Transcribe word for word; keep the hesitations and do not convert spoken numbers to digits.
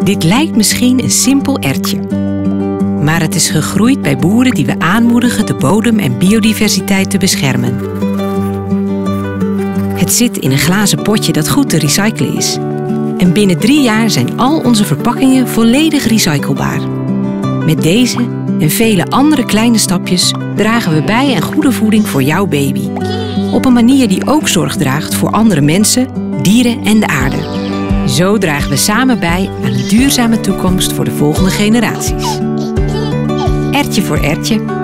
Dit lijkt misschien een simpel erwtje. Maar het is gegroeid bij boeren die we aanmoedigen de bodem en biodiversiteit te beschermen. Het zit in een glazen potje dat goed te recyclen is. En binnen drie jaar zijn al onze verpakkingen volledig recyclebaar. Met deze en vele andere kleine stapjes dragen we bij aan goede voeding voor jouw baby. Op een manier die ook zorg draagt voor andere mensen, dieren en de aarde. Zo dragen we samen bij aan een duurzame toekomst voor de volgende generaties. Erwtje voor erwtje.